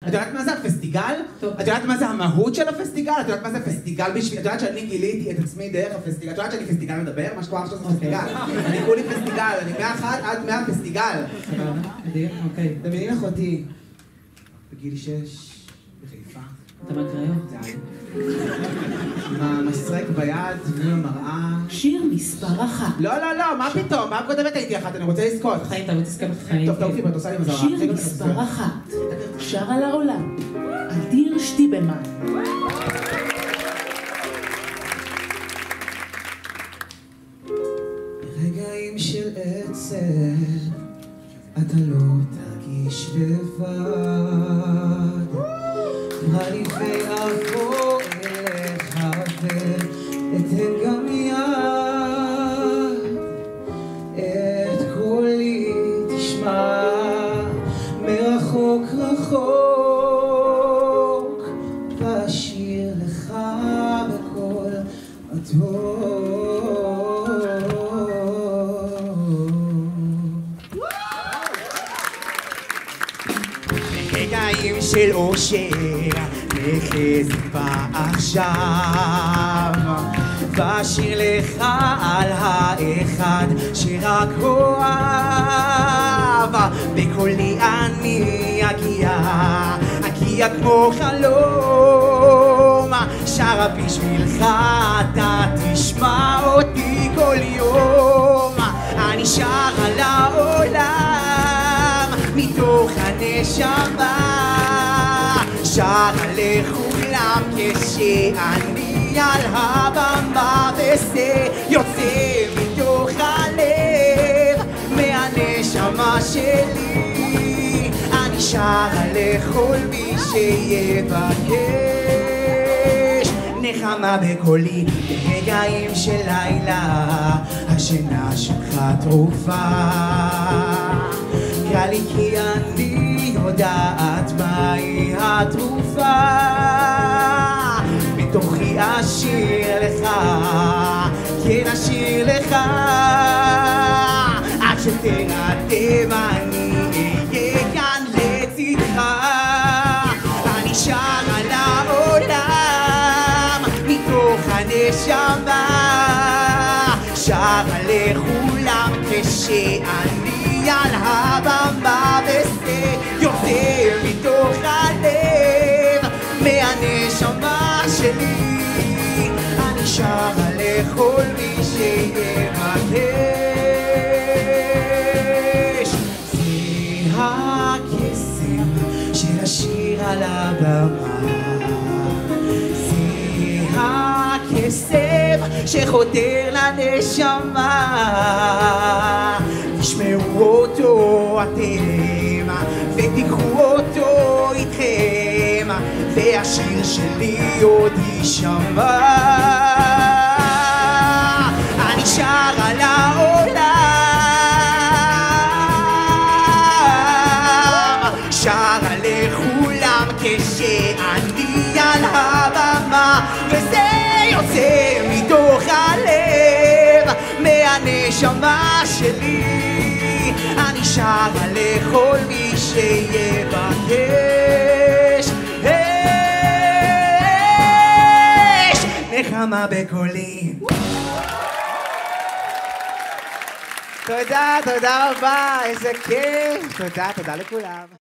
את יודעת מה זה הפסטיגל? את יודעת מה זה המהות של הפסטיגל? את יודעת מה זה הפסטיגל בשביל... את יודעת שאני גיליתי את עצמי דרך הפסטיגל? את יודעת שאני פסטיגל מדבר? מה שקורה עכשיו זה פסטיגל. אני כולי פסטיגל, אני 101 עד 100 פסטיגל. אוקיי. דמייני אחותי, בגיל 6, בחיפה. אתה מהקריות? עם המסרק ביד, מול המראה. שיר מספר 1. לא, מה פתאום? מה כותבת הייתי אחת? אני רוצה לזכות. חיים, אתה רוצה לזכות בחיים. טוב, תעופי, ואת עושה לי מזרה. שיר מספר 1. שר על העולם. אדיר שטיבלמן. ברגעים של עצב, אתה לא תרגיש לבד. נראה לי ויעבור אליך ואתן גם יד. את קולי תשמע מרחוק רחוק, ואשיר לך בקול מתוק. רגעים של אושר וחזק ועכשיו, ואשיר לך על האחד שרק אוהב. בקולי אני אגיע כמו חלום, שרה בשבילך אתה תשמע אותי כל יום. אני שר על העולם מתוך הנשמה, שר לכולם כשאני על הבמה, וזה יוצא מתוך הלב מהנשמה שלי. אני שר לכל מי שיבקש נחמה בקולי ברגעים של לילה, השינה שלך תרופה. קל לי כי אני יודעת מהי התרופה. בתוכי אשיר לך, כן אשיר לך, עד שתרדם אני אהיה כאן לצדך. אני שר על העולם מתוך הנשמה, שר לכולם כשאני על הבמה, וזה יוצא מתוך הלב מהנשמה שלי. אני שר לכל מי שיבקש. זה הקסם של השיר על הבמה, זה הקסם שחותר לנשמה. תשמעו אותו אתם ותיקחו אותו איתכם, והשיר שלי עוד יישמע. אני שר על העולם, שר לכולם כשאני על הבמה, וזה יוצא מתוך הלב מהנשמה שלי. אני שר לכל מי שיבקש נחמה בקולי. תודה רבה, איזה כיף. תודה לכולם.